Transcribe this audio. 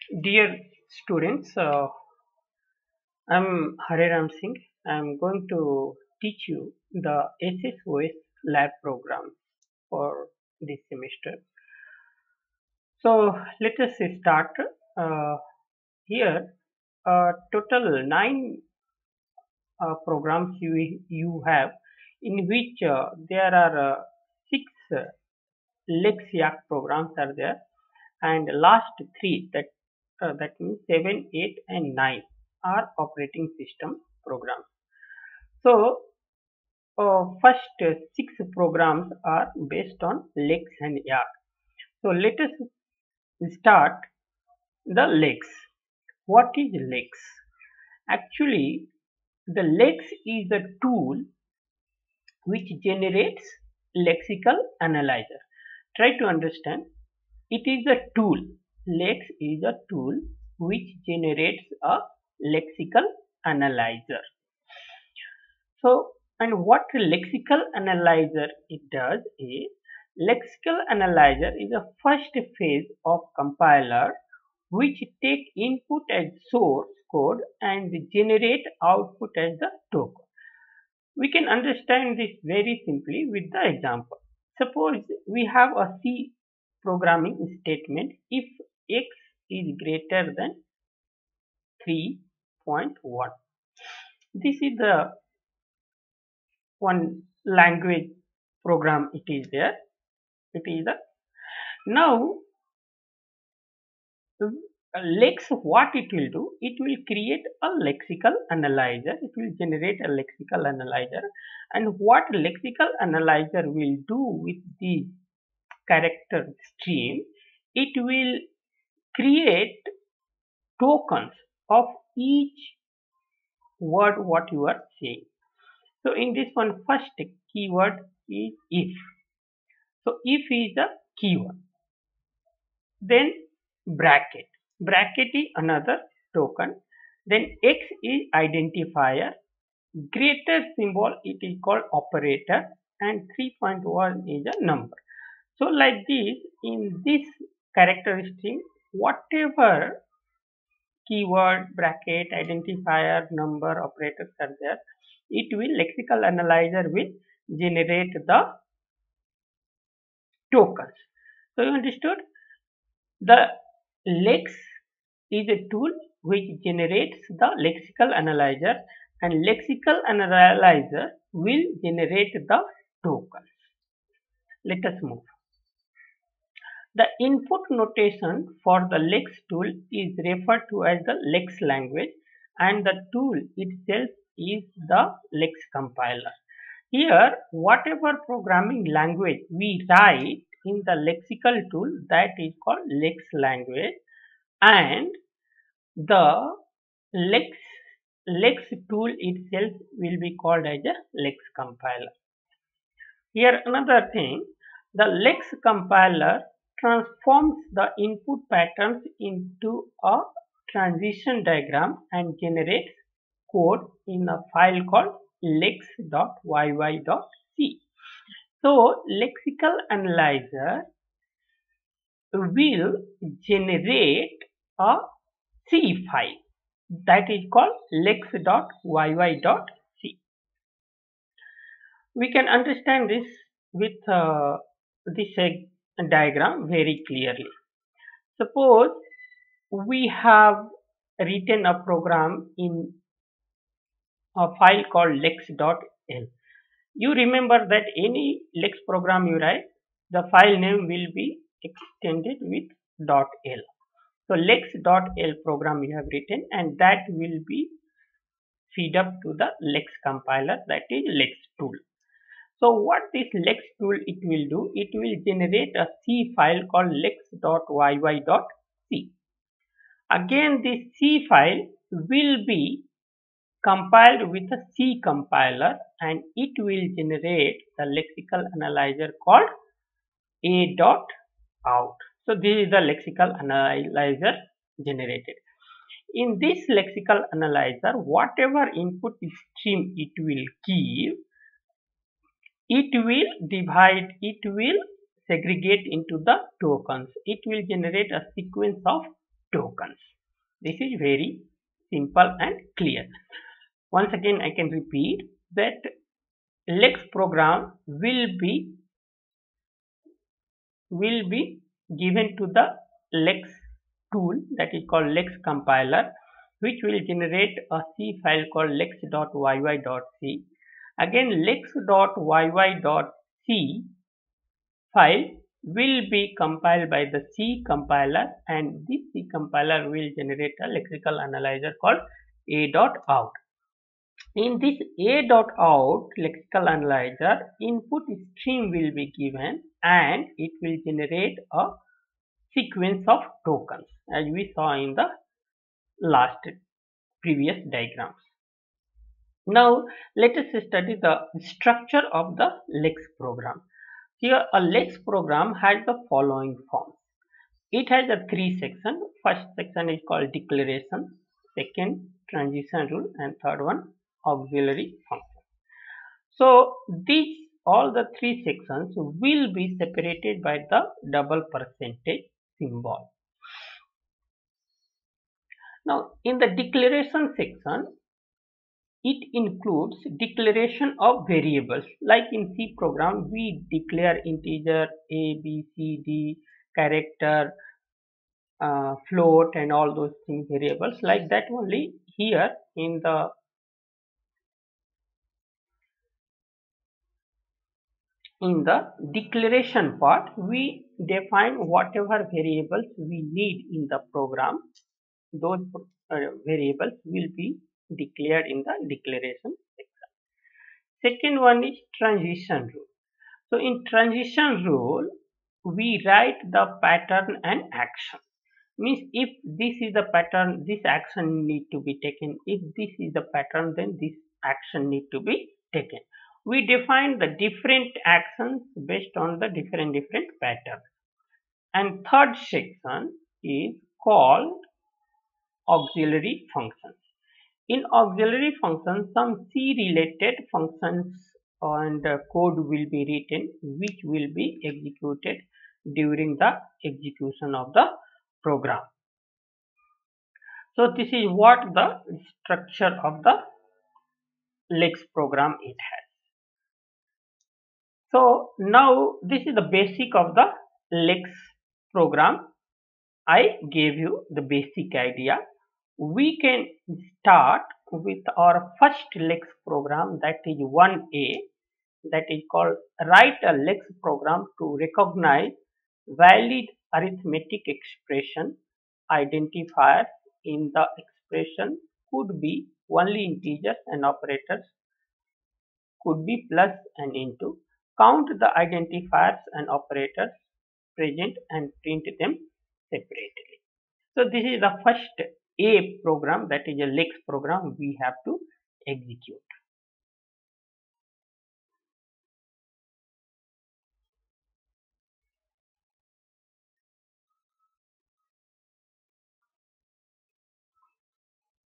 Dear students, I'm Hare Singh. I'm going to teach you the SSOS lab program for this semester. So let us start. Uh, Here, total nine programs you have, in which there are six Lexiac programs are there, and last three that means 7, 8, and 9 are operating system programs. So first six programs are based on Lex and Yak. So let us start the Lex. What is Lex? Actually, the Lex is a tool which generates lexical analyzer. Try to understand. It is a tool. Lex is a tool which generates a lexical analyzer. So, and what lexical analyzer it does is, lexical analyzer is the first phase of compiler which take input as source code and generate output as the token. We can understand this very simply with the example. Suppose we have a C programming statement if x is greater than 3.1. This is the one language program. It is there. It is the now Lex, what it will do, it will create a lexical analyzer. It will generate a lexical analyzer, and what lexical analyzer will do with the character stream, it will create tokens of each word what you are saying. So in this one, first keyword is if. So if is the keyword. Then bracket. Bracket is another token. Then X is identifier. Greater symbol, it is called operator, and 3.1 is a number. So like this, in this character string, whatever keyword, bracket, identifier, number, operators are there, it will lexical analyzer will generate the tokens. So you understood? The Lex is a tool which generates the lexical analyzer, and lexical analyzer will generate the tokens. Let us move. The input notation for the Lex tool is referred to as the Lex language, and the tool itself is the Lex compiler. Here, whatever programming language we write in the lexical tool, that is called Lex language, and the Lex tool itself will be called as a Lex compiler. Here another thing, the Lex compiler transforms the input patterns into a transition diagram and generates code in a file called lex.yy.c. So lexical analyzer will generate a C file that is called lex.yy.c. We can understand this with this diagram very clearly. Suppose we have written a program in a file called lex.l. You remember that any Lex program you write, the file name will be extended with .l. So lex.l program you have written, and that will be feed up to the Lex compiler, that is Lex tool. So what this Lex tool it will do, it will generate a C file called lex.yy.c. Again, this C file will be compiled with a C compiler, and it will generate the lexical analyzer called a.out. So this is the lexical analyzer generated. In this lexical analyzer, whatever input stream it will give, it will divide, it will segregate into the tokens. It will generate a sequence of tokens. This is very simple and clear. Once again, I can repeat that LEX program will be given to the LEX tool that is called LEX compiler, which will generate a C file called lex.yy.c. Again, lex.yy.c file will be compiled by the C compiler, and this C compiler will generate a lexical analyzer called a.out. In this a.out lexical analyzer, input stream will be given and it will generate a sequence of tokens as we saw in the last previous diagrams. Now let us study the structure of the LEX program. Here a LEX program has the following forms. It has a three sections. First section is called declaration, second transition rule, and third one auxiliary function. So these all the three sections will be separated by the double percentage symbol. Now in the declaration section, it includes declaration of variables. Like in C program, we declare integer A, B, C, D, character, float, and all those things variables. Like that only here in the declaration part, we define whatever variables we need in the program. Those variables will be declared in the declaration section. Second one is transition rule. So in transition rule, we write the pattern and action. Means if this is the pattern, this action need to be taken. If this is the pattern, then this action need to be taken. We define the different actions based on the different patterns. And third section is called auxiliary functions. In auxiliary functions, some C related functions and code will be written which will be executed during the execution of the program. So this is what the structure of the LEX program it has. So now this is the basic of the LEX program. I gave you the basic idea. We can start with our first LEX program, that is 1A, that is called write a LEX program to recognize valid arithmetic expression. Identifiers in the expression could be only integers and operators, could be plus and into. Count the identifiers and operators present and print them separately. So this is the first A program, that is a LEX program we have to execute.